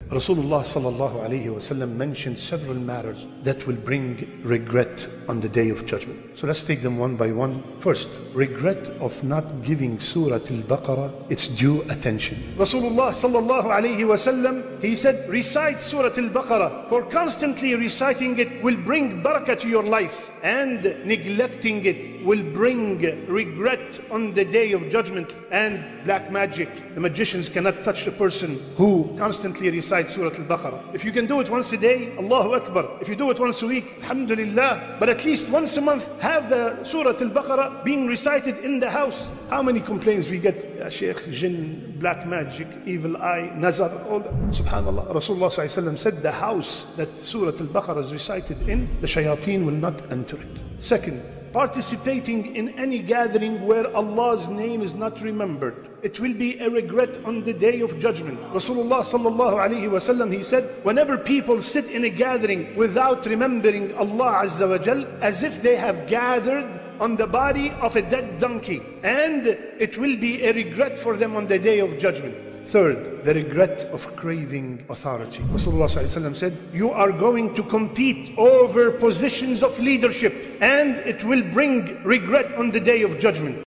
Rasulullah sallallahu alayhi wasallam mentioned several matters that will bring regret on the Day of Judgment. So let's take them one by one. First, regret of not giving Surah Al-Baqarah its due attention. Rasulullah sallallahu alayhi wasallam, he said, recite Surah Al-Baqarah, for constantly reciting it will bring barakah to your life, and neglecting it will bring regret on the Day of Judgment. And black magic, the magicians cannot touch the person who constantly recites Surah Al-Baqarah. If you can do it once a day, Allahu Akbar. If you do it once a week, alhamdulillah. But at least once a month, have the Surah Al-Baqarah being recited in the house. How many complaints we get? Ya Shaykh, jinn, black magic, evil eye, nazar, all that. Subhanallah. Rasulullah sallallahu alayhi wa sallam said the house that Surah Al-Baqarah is recited in, the shayateen will not enter it. Second, participating in any gathering where Allah's name is not remembered, it will be a regret on the Day of Judgment. Rasulullah sallallahu alayhi wa sallam, he said, whenever people sit in a gathering without remembering Allah Azza wa Jal, as if they have gathered on the body of a dead donkey, and it will be a regret for them on the Day of Judgment. Third, the regret of craving authority. Rasulullah sallallahu alayhi wa sallam said, you are going to compete over positions of leadership, and it will bring regret on the Day of Judgment.